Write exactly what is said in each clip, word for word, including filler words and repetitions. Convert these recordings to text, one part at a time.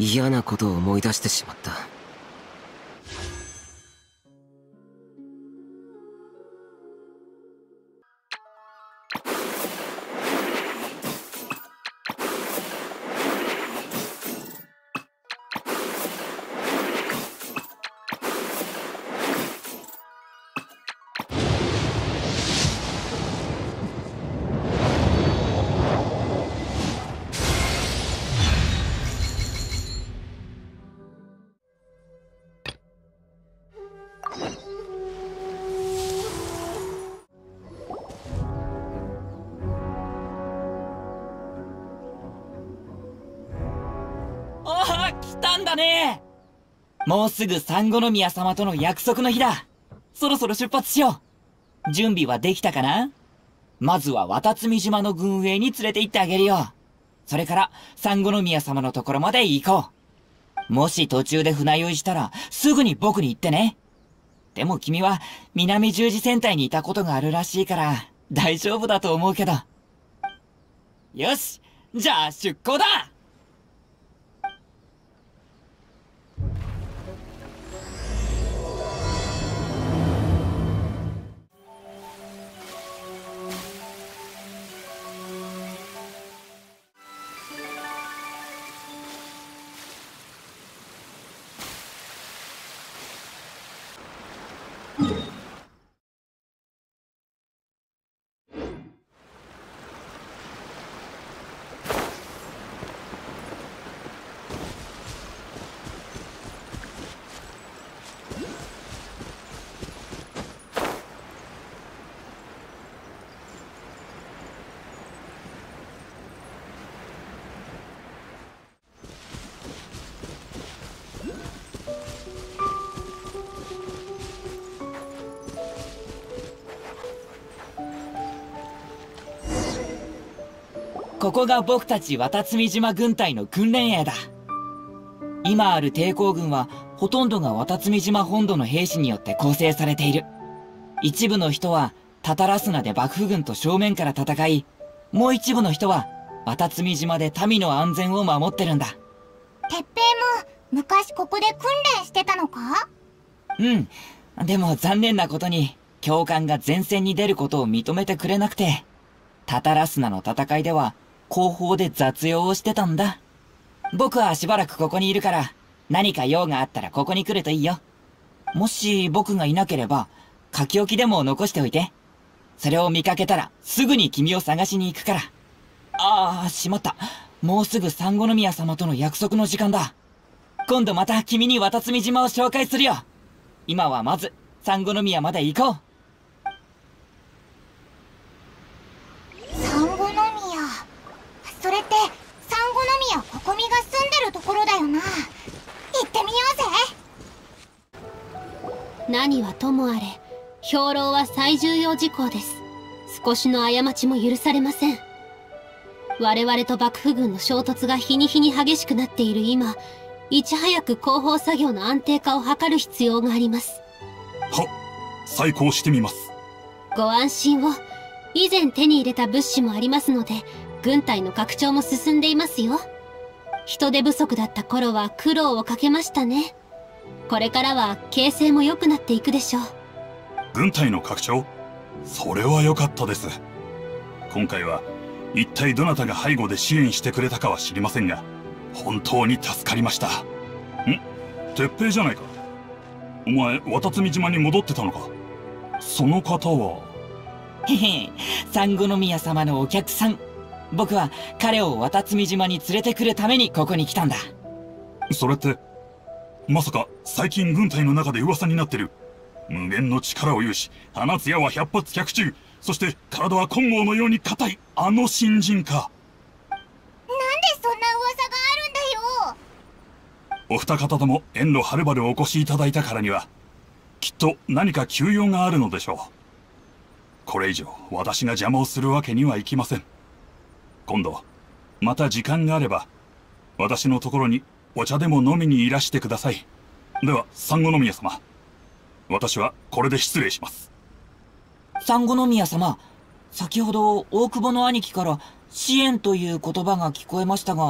嫌なことを思い出してしまった。 来たんだね。もうすぐサンゴノ宮様との約束の日だ。そろそろ出発しよう。準備はできたかな？まずは渡積島の軍営に連れて行ってあげるよ。それからサンゴノ宮様のところまで行こう。もし途中で船酔いしたらすぐに僕に言ってね。でも君は南十字戦隊にいたことがあるらしいから大丈夫だと思うけど。よし、じゃあ出航だ。ここが僕たち渡積島軍隊の訓練営だ。今ある抵抗軍はほとんどが渡積島本土の兵士によって構成されている。一部の人はタタラスナで幕府軍と正面から戦い、もう一部の人は渡積島で民の安全を守ってるんだ。 鉄平も昔ここで訓練してたのか？ うん。でも残念なことに教官が前線に出ることを認めてくれなくて、タタラスナの戦いでは後方で雑用をしてたんだ。僕はしばらくここにいるから、何か用があったらここに来るといいよ。もし僕がいなければ、書き置きでも残しておいて。それを見かけたら、すぐに君を探しに行くから。ああ、しまった。もうすぐサンゴノ宮様との約束の時間だ。今度また君に渡積島を紹介するよ。今はまず、サンゴノ宮まで行こう。 サンゴノ宮。それってサンゴノ宮ココミが住んでるところだよな。行ってみようぜ。 何はともあれ兵糧は最重要事項です。少しの過ちも許されません。我々と幕府軍の衝突が日に日に激しくなっている今、いち早く広報作業の安定化を図る必要があります。 はっ、再考してみます。 ご安心を。以前手に入れた物資もありますので、軍隊の拡張も進んでいますよ。人手不足だった頃は苦労をかけましたね。これからは形勢も良くなっていくでしょう。 軍隊の拡張？それは良かったです。今回は一体どなたが背後で支援してくれたかは知りませんが、本当に助かりました。ん？鉄平じゃないか。お前渡積島に戻ってたのか。その方は？ へへ、サンゴノ宮様のお客さん。僕は彼を渡積島に連れてくるためにここに来たんだ。 それって、まさか最近軍隊の中で噂になってる、無限の力を有し、放つ矢は百発百中、そして体は金剛のように硬い、あの新人か。 なんでそんな噂があるんだよ。 お二方とも遠路はるばるお越しいただいたからには、きっと何か急用があるのでしょう。これ以上私が邪魔をするわけにはいきません。今度また時間があれば私のところにお茶でも飲みにいらしてください。ではサンゴノ宮様、私はこれで失礼します。 サンゴノ宮様、先ほど大久保の兄貴から支援という言葉が聞こえましたが、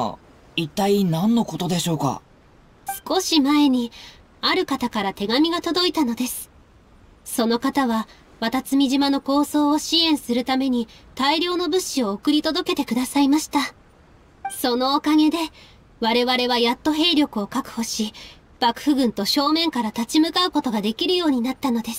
一体何のことでしょうか？ 少し前に、ある方から手紙が届いたのです。その方は、渡積島の構想を支援するために大量の物資を送り届けてくださいました。そのおかげで、我々はやっと兵力を確保し、幕府軍と正面から立ち向かうことができるようになったのです。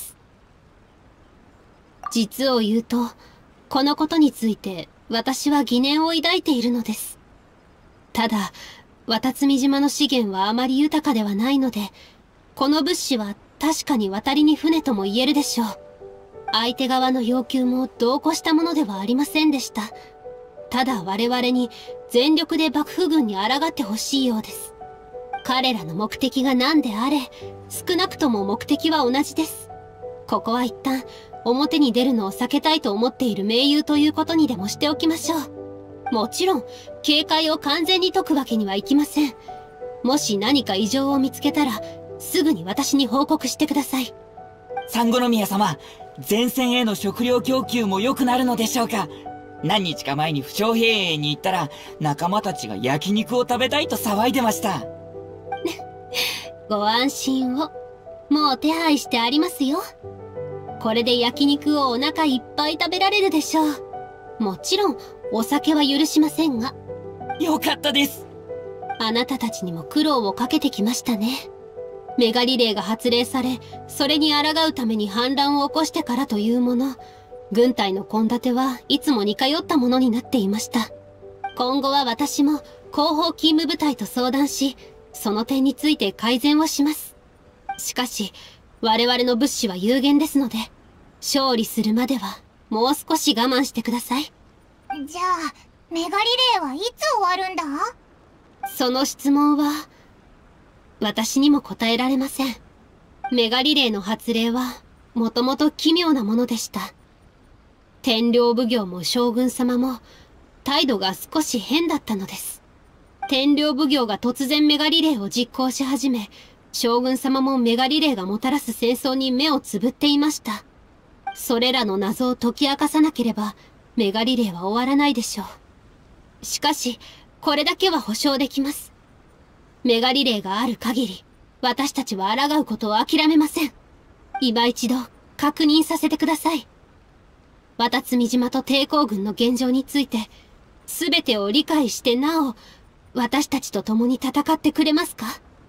実を言うと、このことについて私は疑念を抱いているのです。ただ、渡積島の資源はあまり豊かではないので、この物資は確かに渡りに船とも言えるでしょう。相手側の要求も度を越したものではありませんでした。ただ我々に全力で幕府軍に抗ってほしいようです。彼らの目的が何であれ、少なくとも目的は同じです。ここは一旦、表に出るのを避けたいと思っている盟友ということにでもしておきましょう。もちろん、警戒を完全に解くわけにはいきません。もし何か異常を見つけたら、すぐに私に報告してください。 サンゴノ宮様、前線への食料供給も良くなるのでしょうか？何日か前に負傷兵営に行ったら、仲間たちが焼肉を食べたいと騒いでました。 ご安心を。もう手配してありますよ。これで焼肉をお腹いっぱい食べられるでしょう。もちろん、お酒は許しませんが。 よかったです。 あなたたちにも苦労をかけてきましたね。メガリレーが発令され、それに抗うために反乱を起こしてからというもの、軍隊の献立はいつも似通ったものになっていました。今後は私も後方勤務部隊と相談し、その点について改善をします。しかし、我々の物資は有限ですので、勝利するまではもう少し我慢してください。 じゃあ、メガリレーはいつ終わるんだ？ その質問は、私にも答えられません。メガリレーの発令は、もともと奇妙なものでした。天領奉行も将軍様も、態度が少し変だったのです。天領奉行が突然メガリレーを実行し始め、将軍様もメガリレーがもたらす戦争に目をつぶっていました。それらの謎を解き明かさなければ、メガリレーは終わらないでしょう。しかし、これだけは保証できます。メガリレーがある限り、私たちは抗うことを諦めません。今一度、確認させてください。渡積島と抵抗軍の現状について、すべてを理解してなお、私たちと共に戦ってくれますか？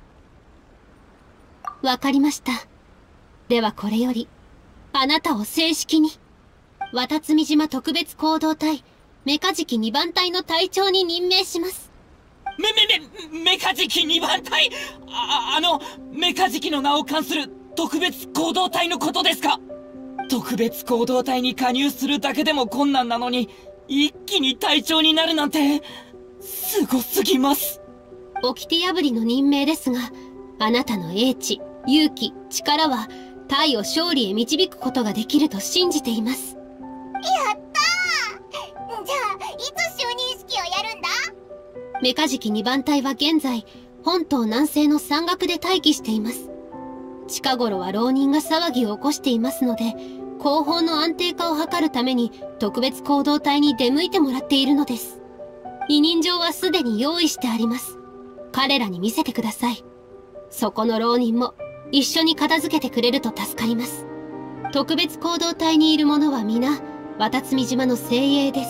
わかりました。ではこれより、あなたを正式に、渡積島特別行動隊、メカジキにばん隊の隊長に任命します。 め、め、め、メカジキにばん隊？あ、あの、メカジキの名を冠する特別行動隊のことですか？特別行動隊に加入するだけでも困難なのに、一気に隊長になるなんて、すごすぎます。 掟破りの任命ですが、あなたの英知、勇気、力は、隊を勝利へ導くことができると信じています。 やったー！じゃあ、いつ就任式をやるんだ？ メカジキにばん隊は現在、本島南西の山岳で待機しています。近頃は浪人が騒ぎを起こしていますので、後方の安定化を図るために特別行動隊に出向いてもらっているのです。委任状はすでに用意してあります。彼らに見せてください。そこの浪人も一緒に片付けてくれると助かります。特別行動隊にいる者は皆、渡積島の精鋭です。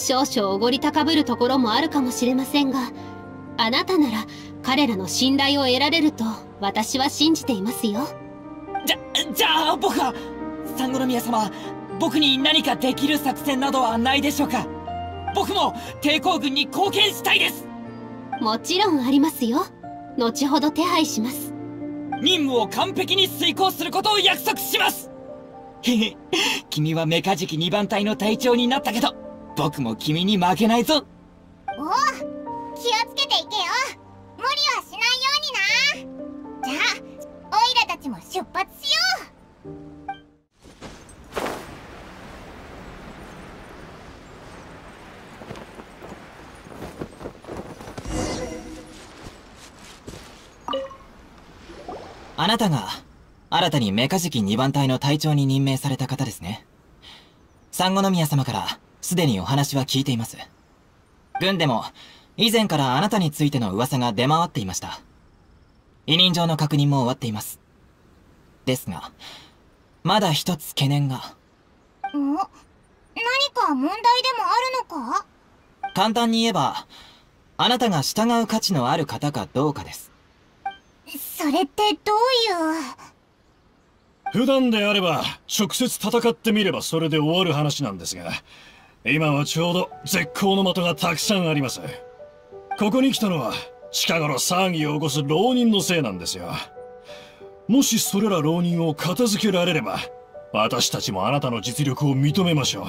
少々おごり高ぶるところもあるかもしれませんが、あなたなら彼らの信頼を得られると私は信じていますよ。 じゃ、じゃあ僕は、サンゴノ宮様、僕に何かできる作戦などはないでしょうか？僕も抵抗軍に貢献したいです。 もちろんありますよ。後ほど手配します。 任務を完璧に遂行することを約束します。へへ、君はメカジキにばん隊の隊長になったけど、僕も君に負けないぞ。 おお、気をつけていけよ。無理はしないようにな。じゃあ、オイラたちも出発しよう。 あなたが、新たにメカジキにばん隊の隊長に任命された方ですね。サンゴノ宮様から、すでにお話は聞いています。軍でも、 以前からあなたについての噂が出回っていました。委任状の確認も終わっています。ですが、まだ一つ懸念が。 ん？何か問題でもあるのか？ 簡単に言えば、あなたが従う価値のある方かどうかです。 それってどういう？ 普段であれば直接戦ってみればそれで終わる話なんですが、今はちょうど絶好の的がたくさんあります。ここに来たのは近頃騒ぎを起こす浪人のせいなんですよ。もしそれら浪人を片付けられれば、私たちもあなたの実力を認めましょう。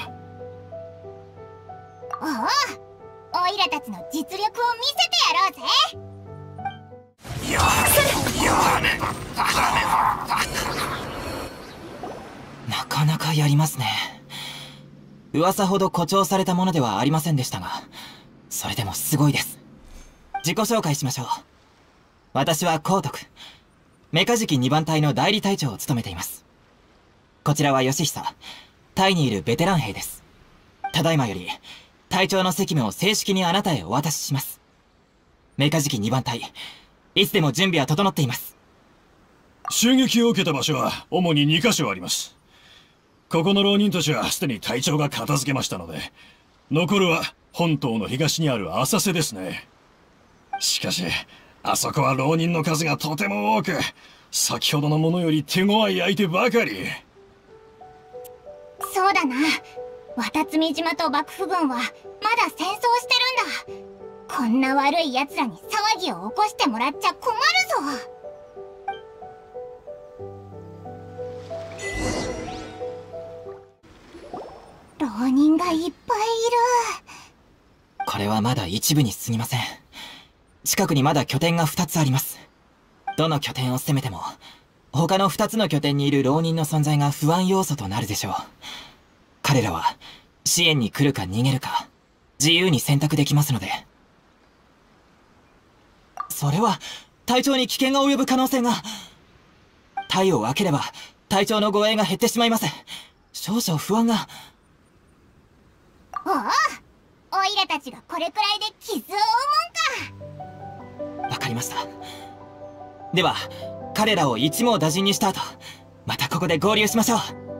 おお、オイラたちの実力を見せてやろうぜ。 ややねなかなかやりますね。噂ほど誇張されたものではありませんでしたが、それでもすごいです。自己紹介しましょう。私は光徳、メカジキにばん隊の代理隊長を務めています。こちらは義久、タイにいるベテラン兵です。ただいまより隊長の責務を正式にあなたへお渡しします。メカジキにばん隊、いつでも準備は整っています。 襲撃を受けた場所は主ににカ所あります。ここの浪人たちはすでに隊長が片付けましたので、残るは本島の東にある浅瀬ですね。しかしあそこは浪人の数がとても多く、先ほどのものより手強い相手ばかり。 そうだな、渡積島と幕府軍はまだ戦争してるんだ。こんな悪い奴らに騒ぎを起こしてもらっちゃ困るぞ。浪人がいっぱいいる。 これはまだ一部に過ぎません。近くにまだ拠点がふたつあります。どの拠点を攻めても、他のふたつの拠点にいる浪人の存在が不安要素となるでしょう。彼らは支援に来るか逃げるか、自由に選択できますので。それは隊長に危険が及ぶ可能性が。隊を分ければ隊長の護衛が減ってしまいます。少々不安が。 おお、オイラたちがこれくらいで傷を負うもんか。 わかりました。では彼らを一網打尽にした後、またここで合流しましょ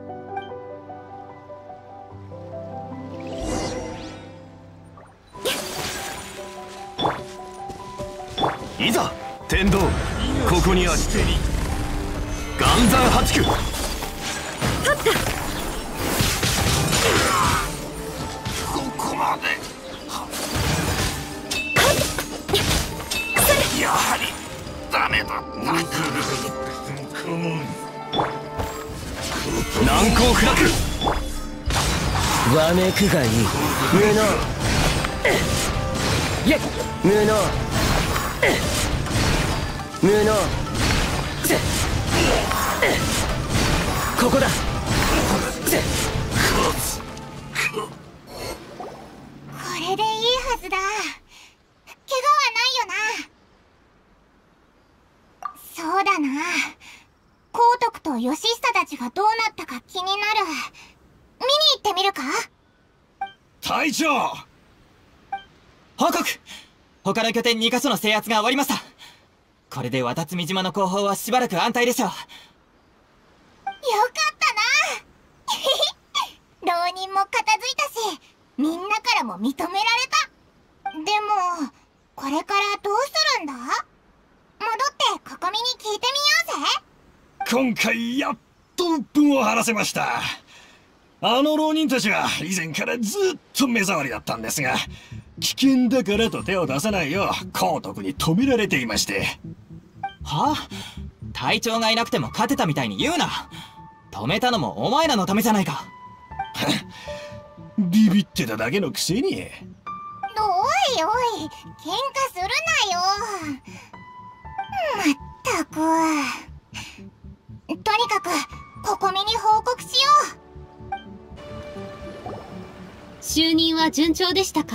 う。いざ天道、ここにあり。岩山八九。立った。ここまで。やはりダメだった。難攻不落。 わめくがいい。無能。いえ、無能。無能。ここだ。 これでいいはずだ。怪我はないよな。そうだな、光徳と義久たちがどうなったか気になる。見に行ってみるか？ 隊長！ 報告！他の拠点にカ所の制圧が終わりました。これで渡積島の後方はしばらく安泰でしょう。よかったな。浪人も片付いたし、みんなからも認められた。でもこれからどうするんだ？戻ってここみに聞いてみようぜ。 今回やっと鬱憤を晴らせました。あの浪人たちは以前からずっと目障りだったんですが、危険だからと手を出さないよう光徳に止められていまして。 はあ？隊長がいなくても勝てたみたいに言うな。止めたのもお前らのためじゃないか。 ビビってただけのくせに。 おいおい、喧嘩するなよ。まったく。とにかくここみに報告しよう。 就任は順調でしたか？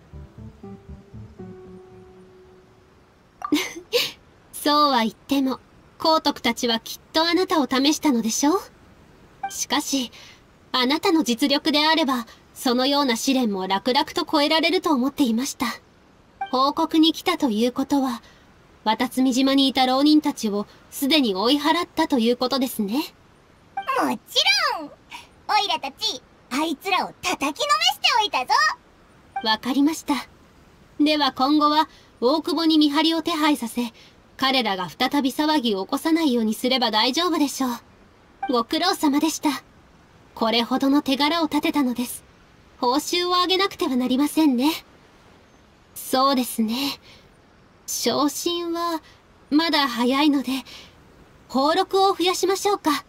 そうは言っても光徳たちはきっとあなたを試したのでしょう。しかしあなたの実力であればそのような試練も楽々と超えられると思っていました。 報告に来たということは、渡積島にいた浪人たちをすでに追い払ったということですね。 もちろん。オイラたち、あいつらを叩きのめしておいたぞ。 わかりました。では今後は大久保に見張りを手配させ、彼らが再び騒ぎを起こさないようにすれば大丈夫でしょう。ご苦労様でした。これほどの手柄を立てたのです。報酬をあげなくてはなりませんね。そうですね。昇進はまだ早いので、俸禄を増やしましょうか。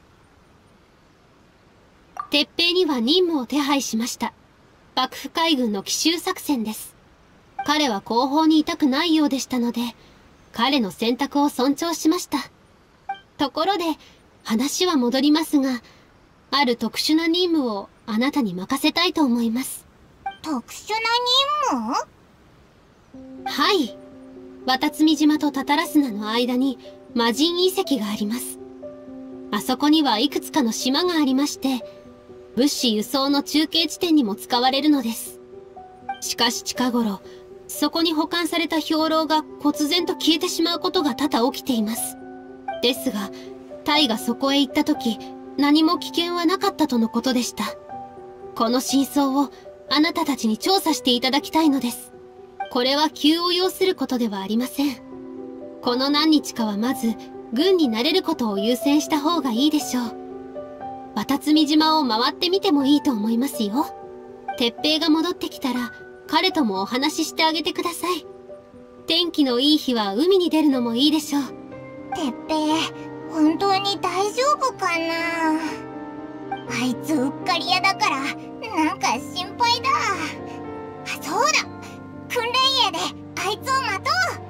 鉄平には任務を手配しました。幕府海軍の奇襲作戦です。彼は後方にいたくないようでしたので、彼の選択を尊重しました。ところで、話は戻りますが、ある特殊な任務をあなたに任せたいと思います。 特殊な任務？ はい。渡積島とタタラスナの間に魔人遺跡があります。あそこにはいくつかの島がありまして、物資輸送の中継地点にも使われるのです。しかし近頃、そこに保管された兵糧が忽然と消えてしまうことが多々起きています。ですが、タイがそこへ行った時、何も危険はなかったとのことでした。この真相をあなたたちに調査していただきたいのです。これは急を要することではありません。この何日かはまず、軍になれることを優先した方がいいでしょう。渡積島を回ってみてもいいと思いますよ。鉄平が戻ってきたら、彼ともお話ししてあげてください。天気のいい日は海に出るのもいいでしょう。 鉄平、本当に大丈夫かな。あいつうっかり屋だから、なんか心配だ。あ、そうだ、訓練営であいつを待とう。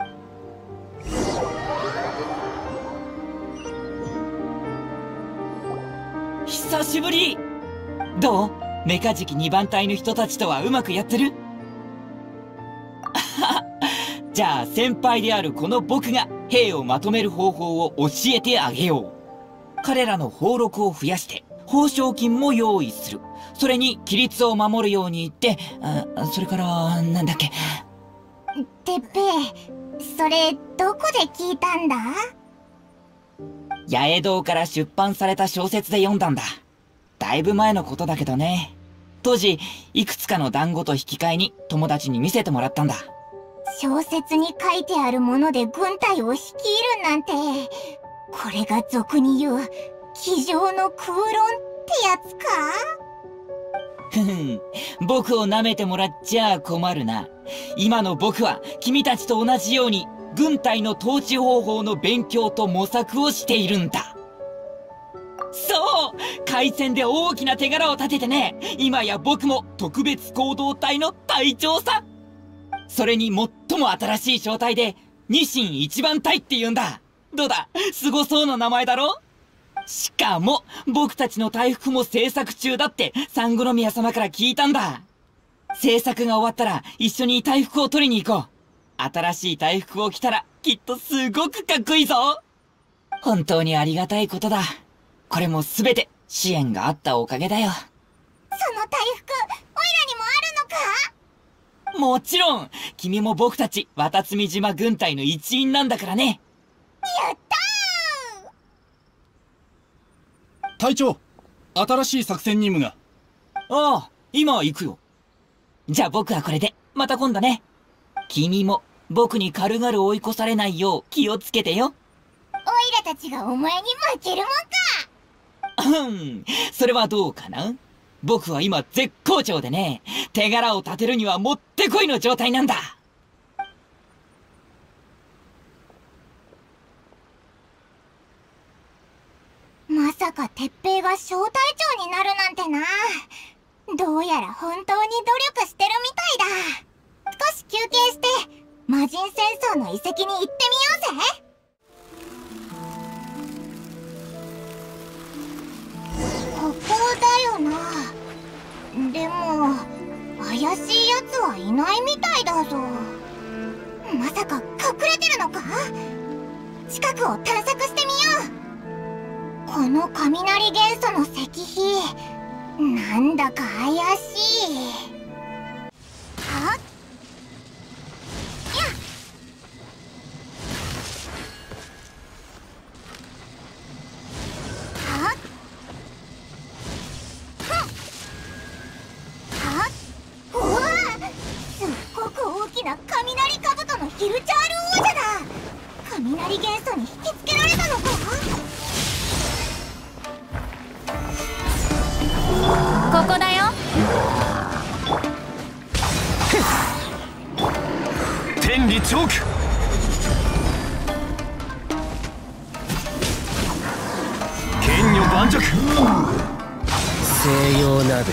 久しぶり。どう？メカジキにばん隊の人たちとはうまくやってる？じゃあ先輩であるこの僕が兵をまとめる方法を教えてあげよう。彼らの俸禄を増やして報奨金も用意する。それに規律を守るように言って、あ、それからなんだっけ。 てっぺい、それどこで聞いたんだ？ 八重堂から出版された小説で読んだんだ。だいぶ前のことだけどね。当時いくつかの団子と引き換えに友達に見せてもらったんだ。 小説に書いてあるもので軍隊を率いるなんて、これが俗に言う机上の空論ってやつか？ ふふん、僕を舐めてもらっちゃ困るな。今の僕は君たちと同じように軍隊の統治方法の勉強と模索をしているんだ。そう、海戦で大きな手柄を立ててね、今や僕も特別行動隊の隊長さ。それに最も新しい小隊でニシン一番隊って言うんだ。どうだ、すごそうな名前だろ？しかも僕たちの大服も制作中だって三宮様から聞いたんだ。制作が終わったら一緒に大服を取りに行こう。新しい大服を着たらきっとすごくかっこいいぞ。本当にありがたいことだ。これもすべて支援があったおかげだよ。 その大服、オイラにもあるのか？ もちろん、君も僕たち渡積島軍隊の一員なんだからね。 やったー！隊長、新しい作戦任務が。 ああ、今行くよ。じゃあ僕はこれで、また今度ね。君も僕に軽々追い越されないよう気をつけてよ。 オイラたちがお前に負けるもんか。 うん、それはどうかな。僕は今絶好調でね、手柄を立てるにはもってこいの状態なんだ。 まさか鉄平が小隊長になるなんてな。どうやら本当に努力してるみたいだ。少し休憩して魔人戦争の遺跡に行ってみようぜ。ここだよな。でも怪しいやつはいないみたいだぞ。まさか隠れてるのか？近くを探索してみよう。この雷元素の石碑、なんだか怪しい。はっ、 きな雷兜のヒルチャール王者だ。雷元素に引きつけられたのか。 ここだよ。 天理チョーク。剣女盤石。 西洋鍋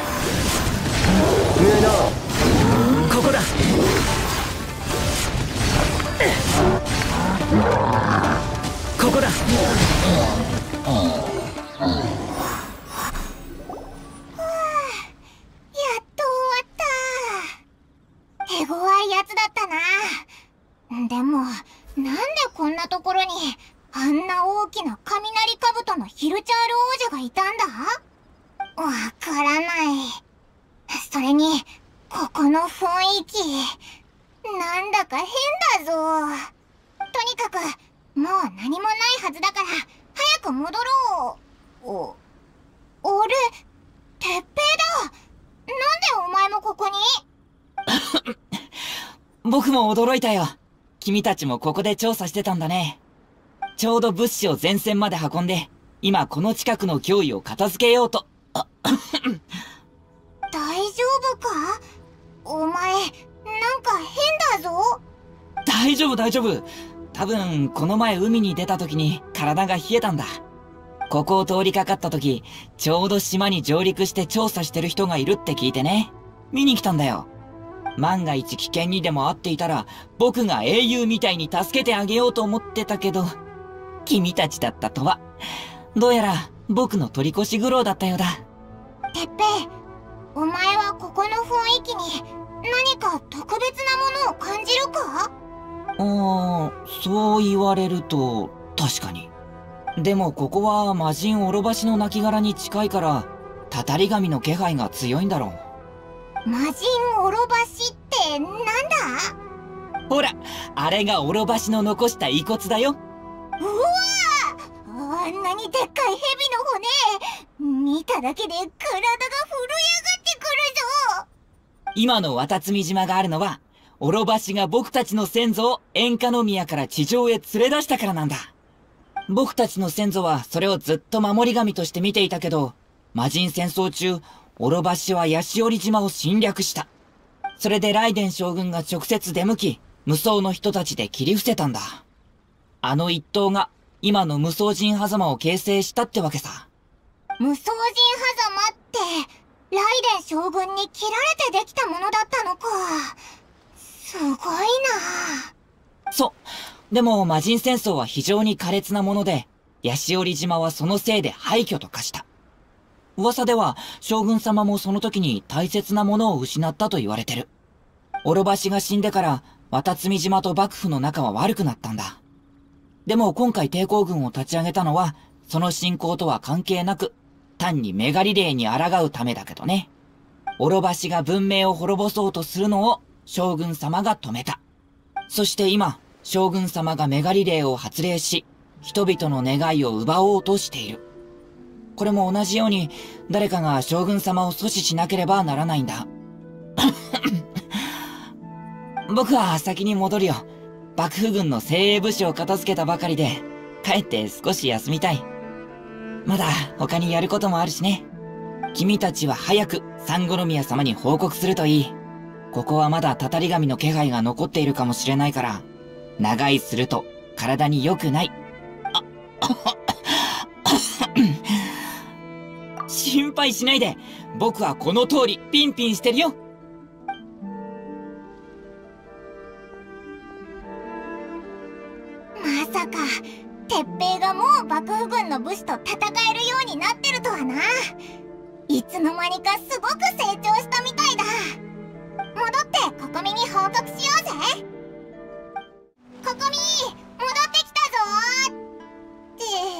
無能。ここだ。ここだ。 手強いやつだったな。でもなんでこんなところにあんな大きな雷兜のヒルチャール王者がいたんだ。わからない。それにここの雰囲気なんだか変だぞ。とにかくもう何もないはずだから早く戻ろう。お俺鉄平だ。なんでお前もここに？ 僕も驚いたよ。君たちもここで調査してたんだね。ちょうど物資を前線まで運んで、今この近くの脅威を片付けようと。 大丈夫か？お前、なんか変だぞ。 大丈夫大丈夫。多分この前海に出た時に体が冷えたんだ。ここを通りかかった時、ちょうど島に上陸して調査してる人がいるって聞いてね。見に来たんだよ。万が一危険にでも遭っていたら、僕が英雄みたいに助けてあげようと思ってたけど、君たちだったとは。どうやら僕の取り越し苦労だったようだ。 てっぺい、お前はここの雰囲気に何か特別なものを感じるか？ ああ、そう言われると確かに。でもここは魔人オロバシの亡骸に近いから、たたり神の気配が強いんだろう。魔人オロバシってなんだ？ ほら、あれがオロバシの残した遺骨だよ。 うわー、あんなにでっかい蛇の骨、見ただけで体が震え上がってくるぞ。 今の渡積島があるのは、オロバシが僕たちの先祖を塩化宮から地上へ連れ出したからなんだ。僕たちの先祖はそれをずっと守り神として見ていたけど、魔人戦争中、オロバシはヤシオリ島を侵略した。それでライデン将軍が直接出向き、無双の人たちで切り伏せたんだ。あの一党が今の無双人狭間を形成したってわけさ。 無双人狭間って、ライデン将軍に切られてできたものだったのか。すごいな。 そう。でも魔人戦争は非常に苛烈なもので、ヤシオリ島はそのせいで廃墟と化した。噂では将軍様もその時に大切なものを失ったと言われてる。オロバシが死んでから渡積島と幕府の仲は悪くなったんだ。でも今回抵抗軍を立ち上げたのは、その侵攻とは関係なく、単にメガリレーに抗うためだけどね。オロバシが文明を滅ぼそうとするのを将軍様が止めた。そして今、将軍様がメガリレーを発令し、人々の願いを奪おうとしている。これも同じように、誰かが将軍様を阻止しなければならないんだ。僕は先に戻るよ。幕府軍の精鋭武士を片付けたばかりで、帰って少し休みたい。まだ他にやることもあるしね。君たちは早く三五宮様に報告するといい。ここはまだたたり神の気配が残っているかもしれないから、長居すると体に良くない。心配しないで。僕はこの通りピンピンしてるよ。 まさか、鉄平がもう幕府軍の武士と戦えるようになってるとはな。いつの間にかすごく成長したみたいだ。戻ってココミに報告しようぜ。ココミ、戻ってきたぞー。って、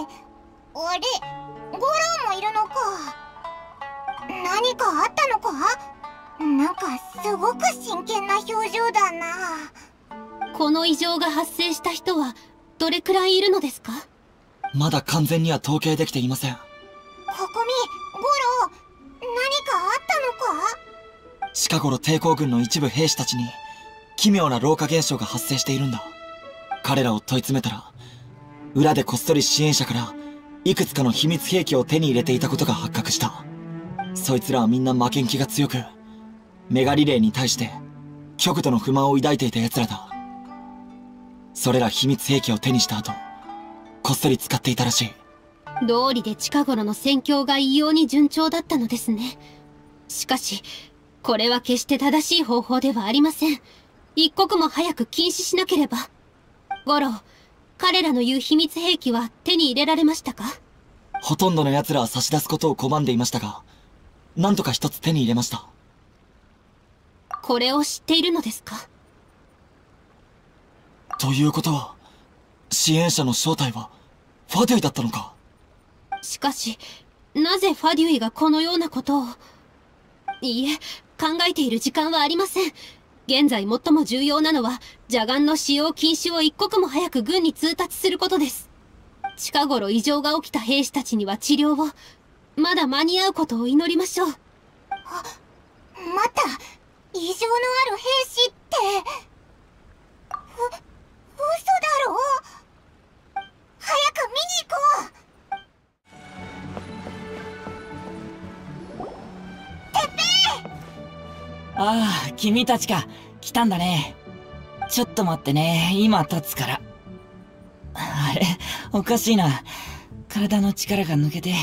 あれ、ゴローもいるのか。何かあったのか？なんかすごく真剣な表情だな。 この異常が発生した人はどれくらいいるのですか？ まだ完全には統計できていません。 ココミ、ゴロー、何かあったのか？ 近頃抵抗軍の一部兵士たちに奇妙な老化現象が発生しているんだ。彼らを問い詰めたら、裏でこっそり支援者からいくつかの秘密兵器を手に入れていたことが発覚した。そいつらはみんな負けん気が強く、メガリレーに対して極度の不満を抱いていた奴らだ。それら秘密兵器を手にした後、こっそり使っていたらしい。 道理で近頃の戦況が異様に順調だったのですね。しかし、これは決して正しい方法ではありません。一刻も早く禁止しなければ。ゴロ、彼らの言う秘密兵器は手に入れられましたか？ ほとんどの奴らは差し出すことを拒んでいましたが、なんとか一つ手に入れました。 これを知っているのですか？ ということは、支援者の正体はファデュイだったのか？ しかし、なぜファデュイがこのようなことを…いいえ、考えている時間はありません。現在最も重要なのは、邪眼の使用禁止を一刻も早く軍に通達することです。近頃異常が起きた兵士たちには治療を、まだ間に合うことを祈りましょう。 あ、また、異常のある兵士って、う、嘘だろ？早く見に行こう！ ああ、君たちか。来たんだね。ちょっと待ってね。今立つから。あれ、おかしいな。体の力が抜けて。ん？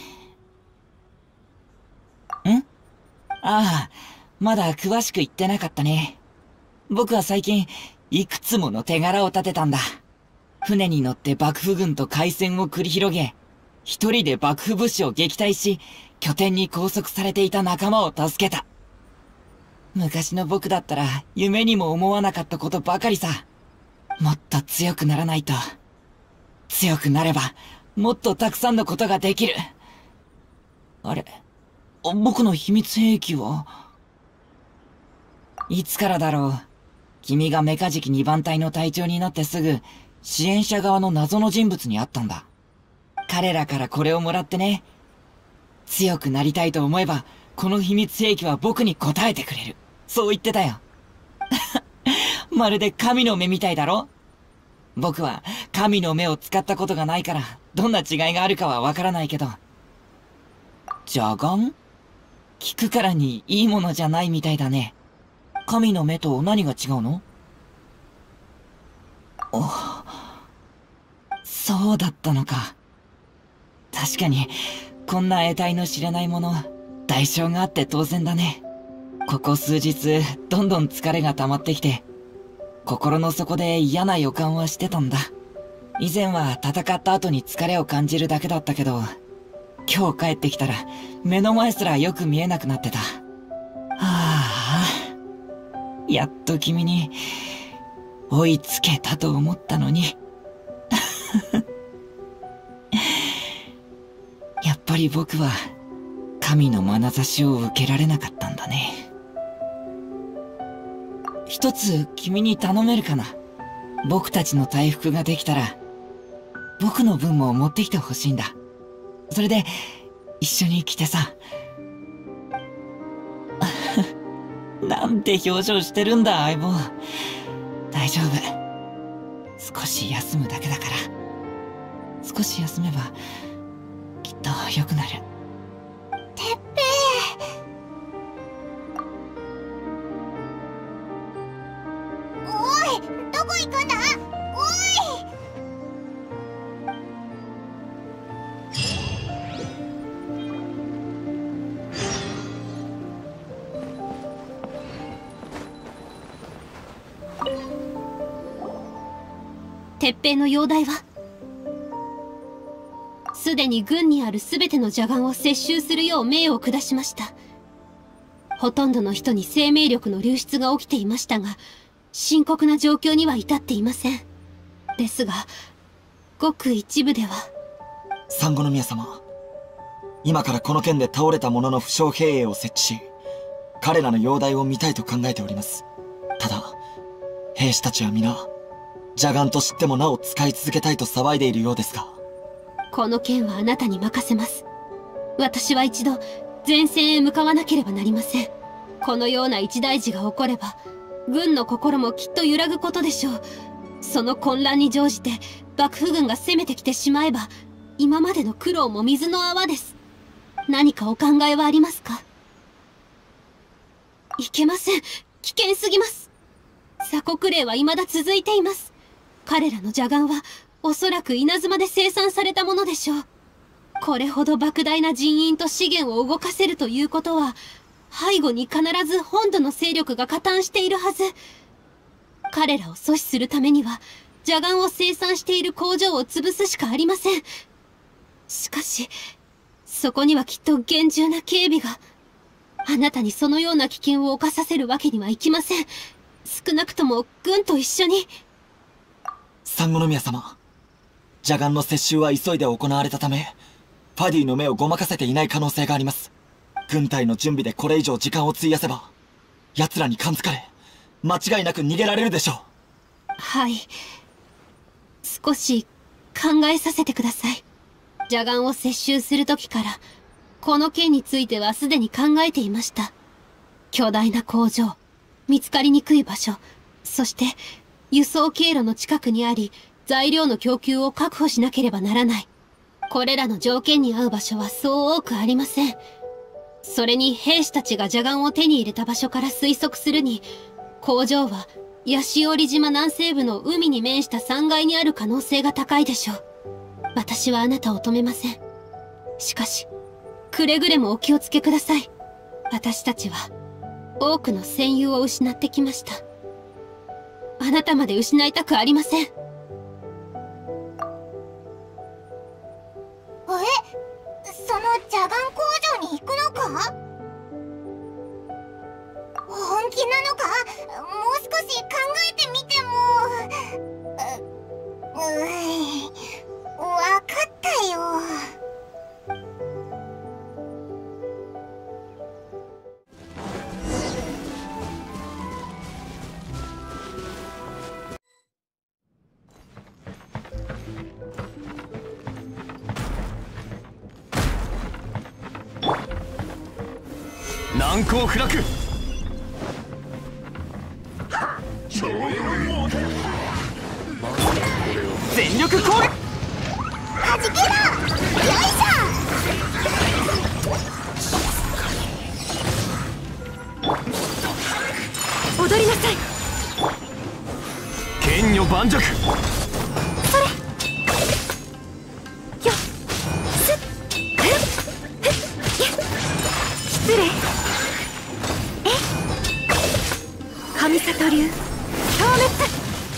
ああ、まだ詳しく言ってなかったね。僕は最近、いくつもの手柄を立てたんだ。船に乗って幕府軍と海戦を繰り広げ、一人で幕府武士を撃退し、拠点に拘束されていた仲間を助けた。昔の僕だったら夢にも思わなかったことばかりさ。もっと強くならないと。強くなれば、もっとたくさんのことができる。あれ、僕の秘密兵器は？いつからだろう。君がメカジキにばん隊の隊長になってすぐ、支援者側の謎の人物に会ったんだ。彼らからこれをもらってね。強くなりたいと思えば、この秘密兵器は僕に答えてくれる。そう言ってたよ。まるで神の目みたいだろ？僕は神の目を使ったことがないから、どんな違いがあるかはわからないけど。邪眼？聞くからにいいものじゃないみたいだね。神の目と何が違うの？お、そうだったのか。確かに、こんな得体の知れないもの、代償があって当然だね。ここ数日、どんどん疲れが溜まってきて、心の底で嫌な予感はしてたんだ。以前は戦った後に疲れを感じるだけだったけど、今日帰ってきたら目の前すらよく見えなくなってた。はあ、やっと君に追いつけたと思ったのに。やっぱり僕は神の眼差しを受けられなかったんだね。一つ君に頼めるかな。僕たちの大服ができたら、僕の分も持ってきてほしいんだ。それで、一緒に来てさ。なんて表情してるんだ、相棒。大丈夫。少し休むだけだから。少し休めば、きっと良くなる。 てっぺー。おい、どこ行くんだ？おい！ 鉄平の容体は？すでに軍にある全ての邪眼を接収するよう命を下しました。ほとんどの人に生命力の流出が起きていましたが、深刻な状況には至っていません。ですが、ごく一部では。 三五宮様、今からこの件で倒れた者の負傷兵営を設置し、彼らの容体を見たいと考えております。ただ、兵士たちは皆、邪眼と知ってもなお使い続けたいと騒いでいるようですが。 この件はあなたに任せます。私は一度、前線へ向かわなければなりません。このような一大事が起これば、 軍の心もきっと揺らぐことでしょう。その混乱に乗じて幕府軍が攻めてきてしまえば、今までの苦労も水の泡です。何かお考えはありますか？いけません。危険すぎます。鎖国令は未だ続いています。彼らの邪眼はおそらく稲妻で生産されたものでしょう。これほど莫大な人員と資源を動かせるということは、背後に必ず本土の勢力が加担しているはず。彼らを阻止するためには、邪眼を生産している工場を潰すしかありません。しかし、そこにはきっと厳重な警備が。あなたにそのような危険を冒させるわけにはいきません。少なくとも軍と一緒に。 三五宮様、邪眼の撤収は急いで行われたため、ファディの目をごまかせていない可能性があります。軍隊の準備でこれ以上時間を費やせば、奴らに感づかれ、間違いなく逃げられるでしょう。 はい。少し考えさせてください。邪眼を接収する時から、この件についてはすでに考えていました。巨大な工場、見つかりにくい場所、そして輸送経路の近くにあり、材料の供給を確保しなければならない。これらの条件に合う場所はそう多くありません。それに兵士たちが邪眼を手に入れた場所から推測するに、工場はヤシオリ島南西部の海に面したさんがいにある可能性が高いでしょう。私はあなたを止めません。しかし、くれぐれもお気をつけください。私たちは多くの戦友を失ってきました。あなたまで失いたくありません。え、 その邪眼工場に行くのか？本気なのか？もう少し考えてみても。う、うい、わかったよ。 難攻不落。全力攻撃。 はじけろ！よいしょ！踊りなさい。 剣女盤石。 それ。よっ。すっ。ふっ。ふっ。失礼。え？神里流。消滅。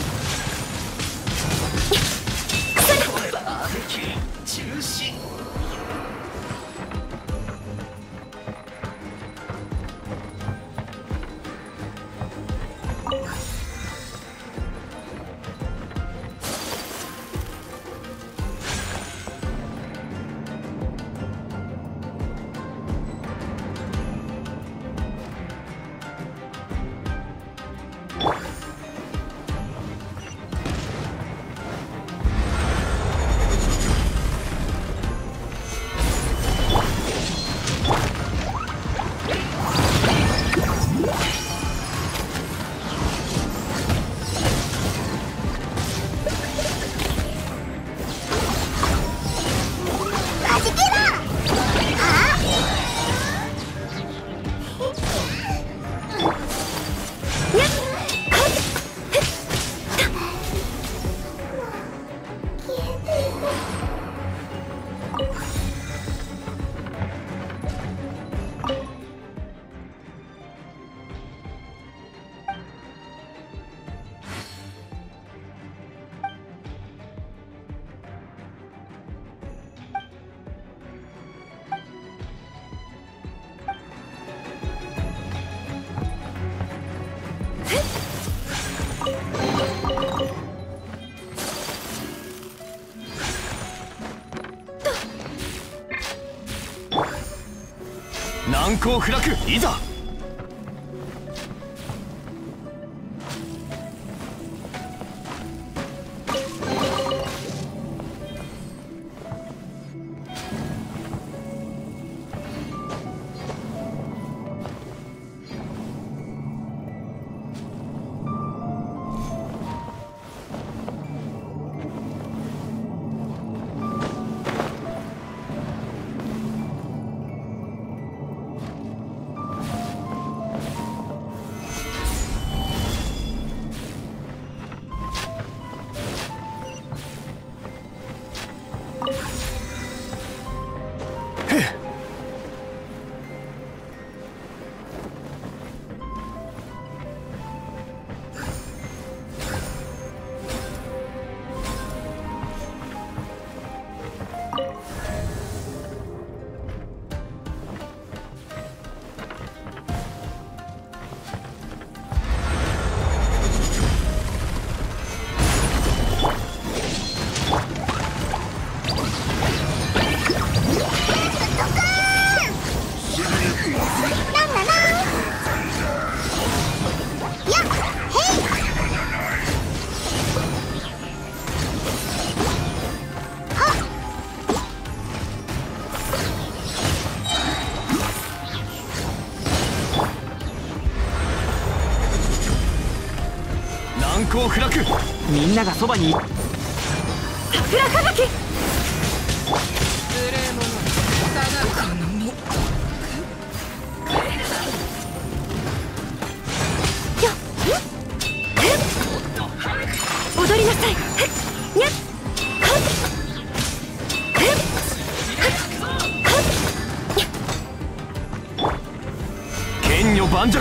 難攻不落。いざ。 難攻不落。 みんながそばに。 桜吹雪。踊りなさい。にゃっ剣女盤石。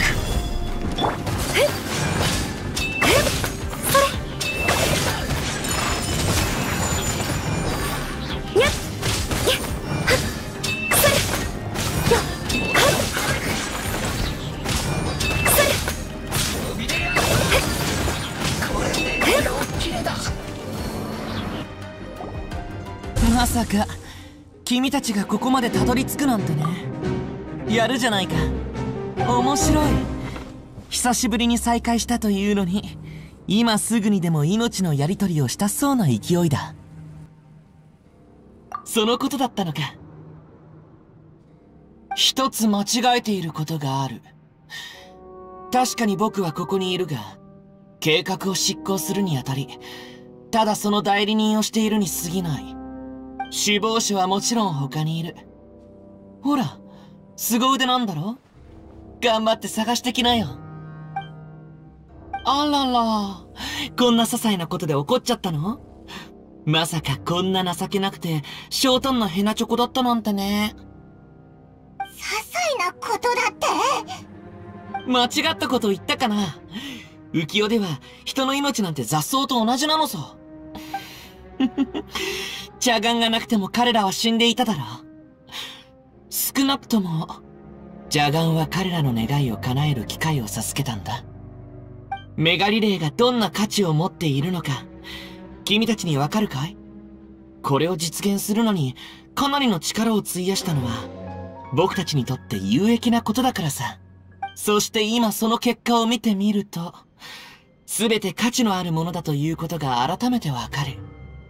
まさか君たちがここまでたどり着くなんてね。やるじゃないか。面白い。久しぶりに再会したというのに今すぐにでも命のやり取りをしたそうな勢いだ。そのことだったのか。一つ間違えていることがある。確かに僕はここにいるが、計画を執行するにあたりただその代理人をしているに過ぎない。首謀者はもちろん他にいる。ほら、凄腕なんだろ。頑張って探してきなよ。あらら、こんな些細なことで怒っちゃったの？まさかこんな情けなくて小胆なヘナチョコだったなんてね。 些細なことだって間違ったこと言ったかな。浮世では人の命なんて雑草と同じなのさ。茶眼がなくても彼らは死んでいただろう。少なくとも茶眼は彼らの願いを叶える機会を授けたんだ。メガリレーがどんな価値を持っているのか君たちにわかるかい？これを実現するのにかなりの力を費やしたのは僕たちにとって有益なことだからさ。そして今その結果を見てみると全て価値のあるものだということが改めてわかる。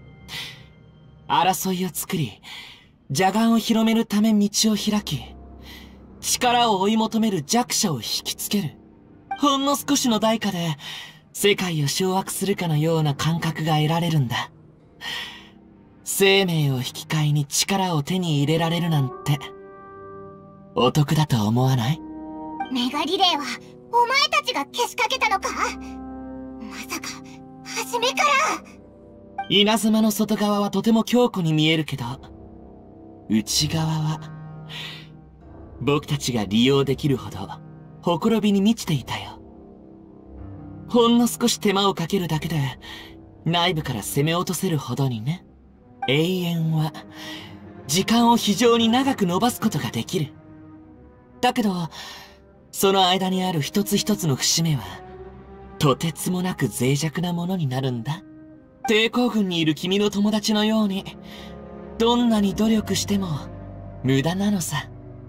争いを作り邪眼を広めるため道を開き、力を追い求める弱者を引きつける。ほんの少しの代価で世界を掌握するかのような感覚が得られるんだ。生命を引き換えに力を手に入れられるなんてお得だと思わない？ メガリレーはお前たちがけしかけたのか？まさか初めから。 稲妻の外側はとても強固に見えるけど内側は僕たちが利用できるほどほころびに満ちていたよ。ほんの少し手間をかけるだけで内部から攻め落とせるほどにね。永遠は時間を非常に長く伸ばすことができる。だけどその間にある一つ一つの節目はとてつもなく脆弱なものになるんだ。抵抗軍にいる君の友達のようにどんなに努力しても無駄なのさ。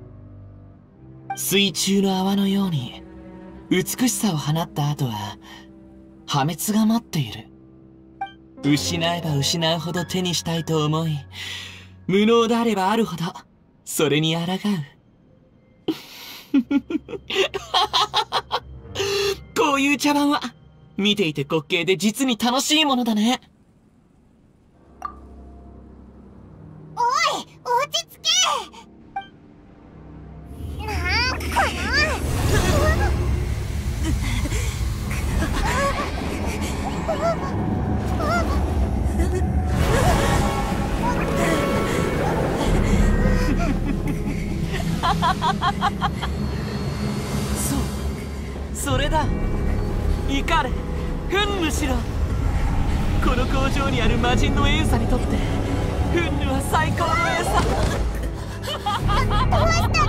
水中の泡のように美しさを放った後は破滅が待っている。失えば失うほど手にしたいと思い、無能であればあるほどそれに抗う。こういう茶番は見ていて滑稽で実に楽しいものだね。 おい、落ち着け。なんかな。 そう、それだ。イカレ、フンヌしろ。この工場にある魔人のエウサにとってフンヌは最高の餌。 どうした